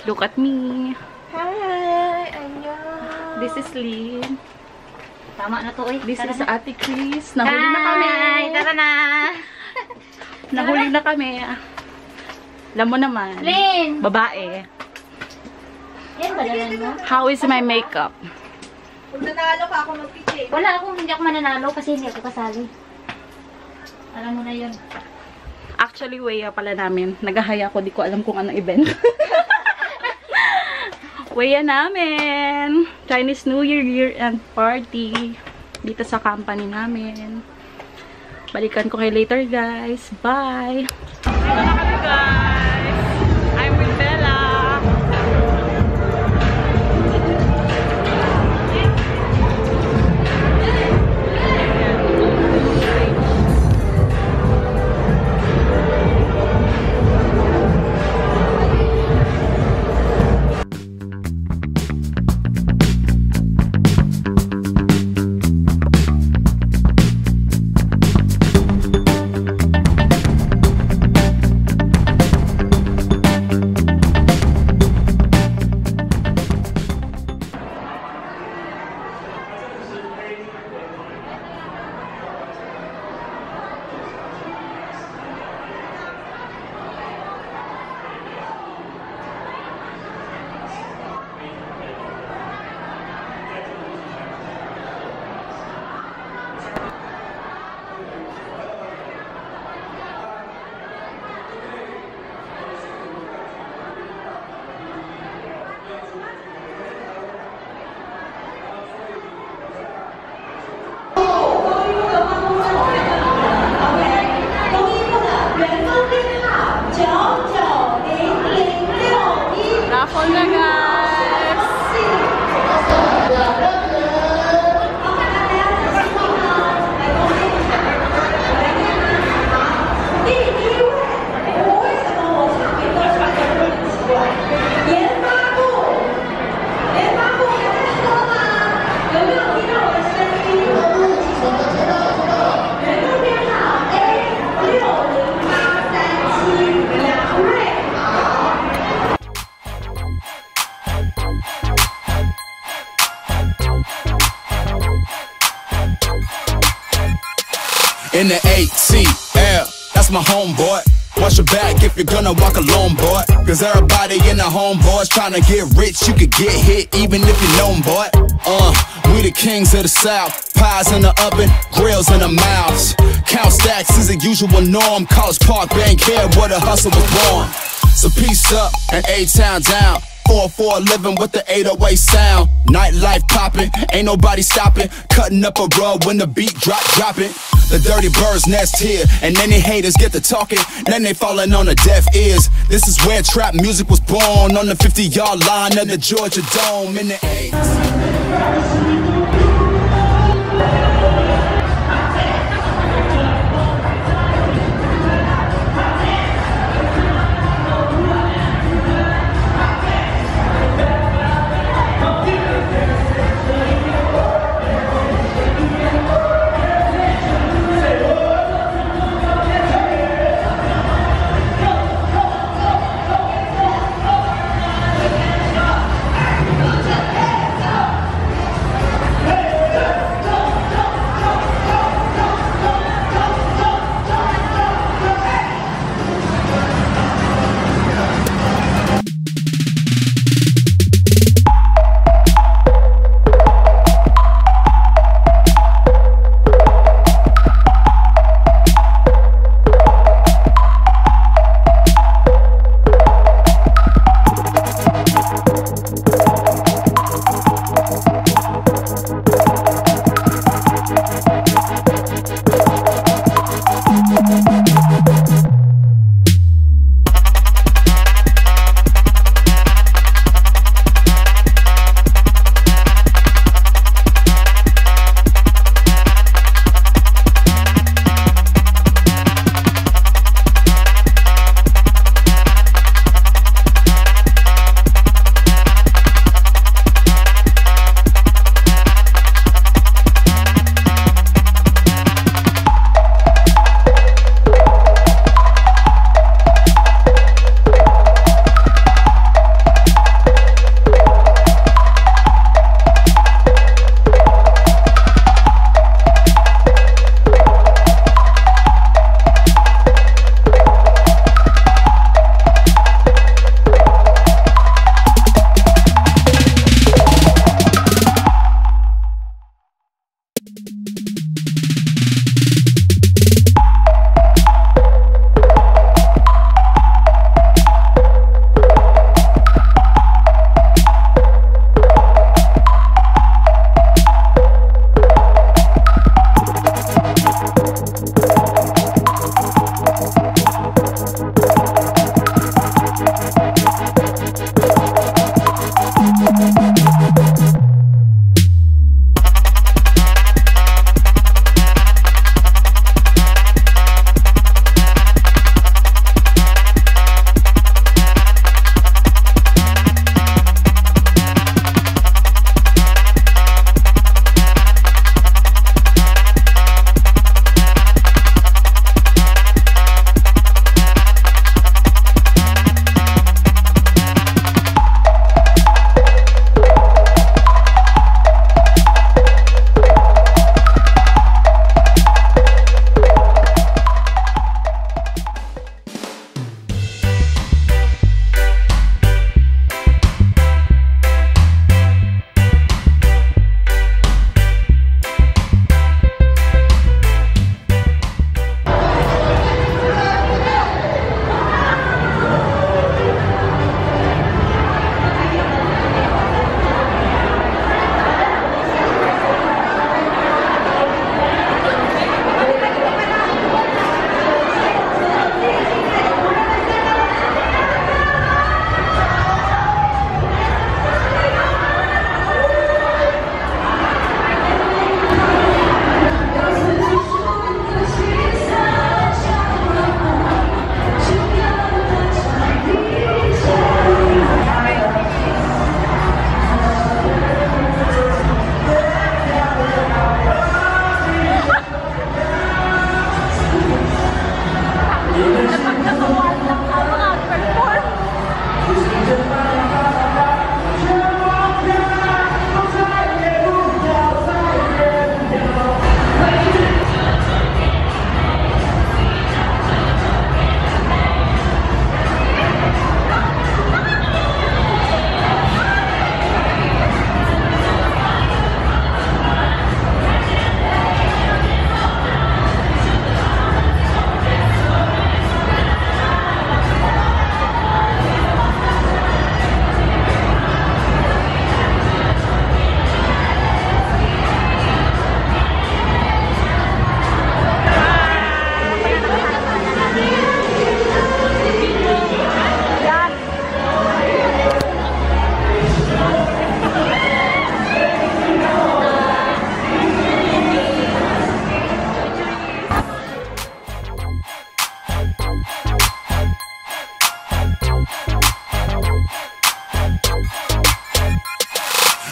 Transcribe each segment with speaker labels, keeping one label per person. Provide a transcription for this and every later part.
Speaker 1: Look at me.
Speaker 2: Hi! Annyeong!
Speaker 1: This is Lynn.
Speaker 3: Tama na to eh.
Speaker 1: This
Speaker 3: Tara
Speaker 1: is
Speaker 3: na.
Speaker 1: Ate Chris. Nahuli na kami.
Speaker 3: Hi! Tara na!
Speaker 1: Nahuli na kami. Alam mo naman.
Speaker 3: Lynn!
Speaker 1: Babae.
Speaker 3: Yan ba dalan mo?
Speaker 1: How is my makeup?
Speaker 2: Kung nanalo ka, ako mag-pitch.
Speaker 3: Hindi ako mananalo kasi hindi ako kasali. Alam mo na yun.
Speaker 1: Actually, way pala namin. Naghahaya ko. Di ko alam kung anong event. Way namin. Chinese New Year year-end party. Dito sa company namin. Balikan ko kayo later, guys. Bye! Dito na kami, guys. I'm with Bella. Raffle na, guys!
Speaker 4: In the ATL, that's my homeboy. Watch your back if you're gonna walk alone, boy. Cause everybody in the homeboys trying to get rich. You could get hit even if you're known, boy. We the kings of the South. Pies in the oven, grills in the mouths. Count stacks is a usual norm. College Park, Bankhead, where the hustle was born. So peace up and A-Town down. 4-4 living with the 808 sound. Nightlife popping, ain't nobody stopping. Cutting up a rug when the beat dropping. The dirty birds nest here, and any haters get to talking. Then they falling on the deaf ears. This is where trap music was born, on the 50-yard line of the Georgia Dome in the 80s.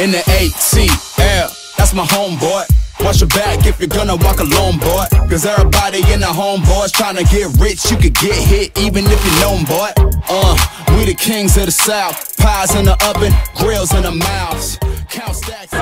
Speaker 4: In the ATL, that's my homeboy. Watch your back if you're gonna walk alone, boy. Cause everybody in the homeboys trying to get rich. You could get hit even if you're known, boy. We the kings of the South. Pies in the oven, grills in the mouths. Count stacks.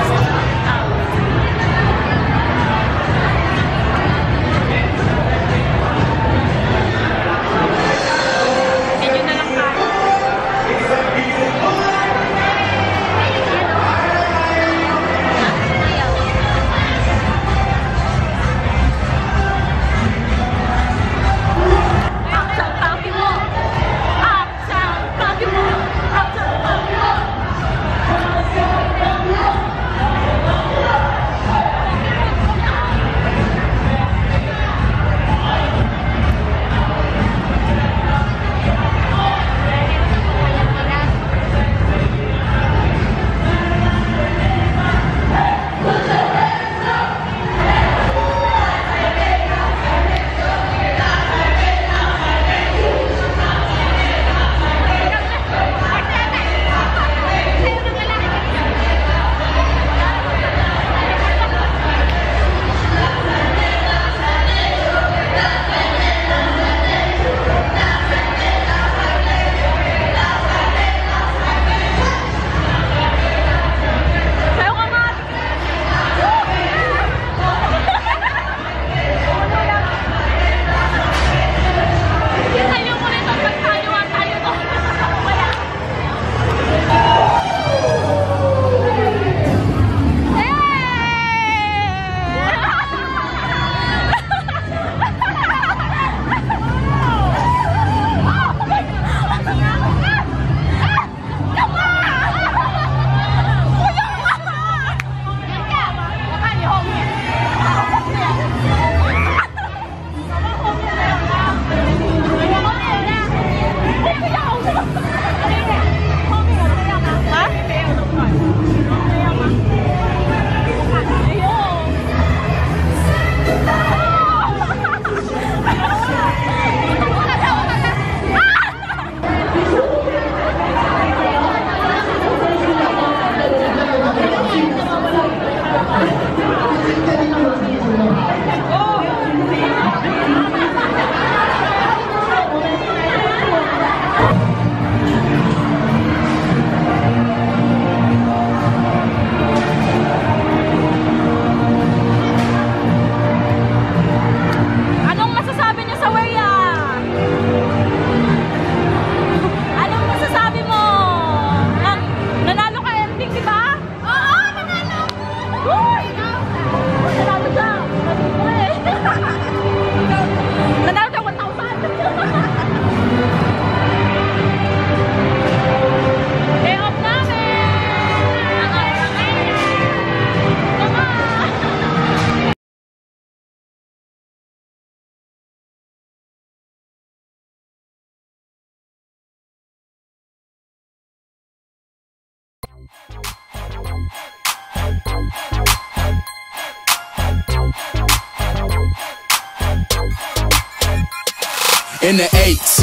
Speaker 4: In the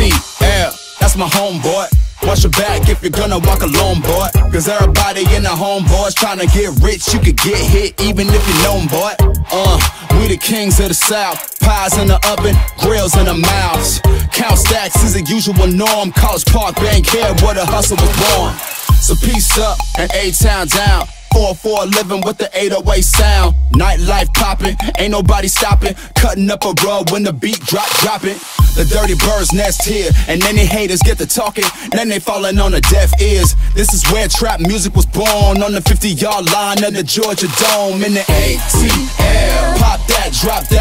Speaker 4: ATL, that's my homeboy. Watch your back if you're gonna walk alone, boy. Cause everybody in the homeboys trying to get rich. You could get hit even if you're known, boy. We the kings of the South. Pies in the oven, grills in the mouths. Count stacks is a usual norm. College Park, Bankhead, where the hustle was born. So peace up and A-Town down. 4-4 living with the 808 sound. Nightlife popping, ain't nobody stopping. Cutting up a rug when the beat dropping. The dirty birds nest here, and any haters get to talking. Then they falling on the deaf ears. This is where trap music was born. On the 50-yard line of the Georgia Dome. In the ATL, pop that, drop that.